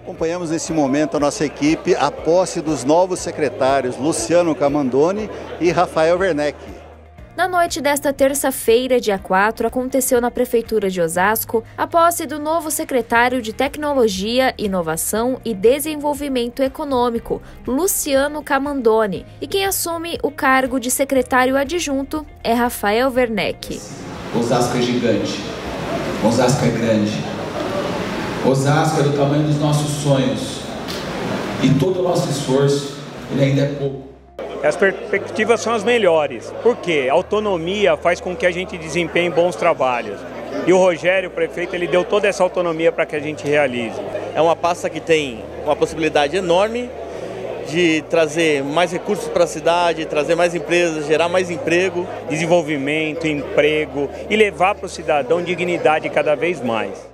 Acompanhamos nesse momento a nossa equipe, a posse dos novos secretários Luciano Camandoni e Rafael Werneck. Na noite desta terça-feira, dia 4, aconteceu na Prefeitura de Osasco a posse do novo secretário de Tecnologia, Inovação e Desenvolvimento Econômico, Luciano Camandoni. E quem assume o cargo de secretário adjunto é Rafael Werneck. Osasco é gigante, Osasco é grande, Osasco é do tamanho dos nossos sonhos e todo o nosso esforço ele ainda é pouco. As perspectivas são as melhores, porque a autonomia faz com que a gente desempenhe bons trabalhos. E o Rogério, o prefeito, ele deu toda essa autonomia para que a gente realize. É uma pasta que tem uma possibilidade enorme de trazer mais recursos para a cidade, trazer mais empresas, gerar mais emprego. Desenvolvimento, emprego e levar para o cidadão dignidade cada vez mais.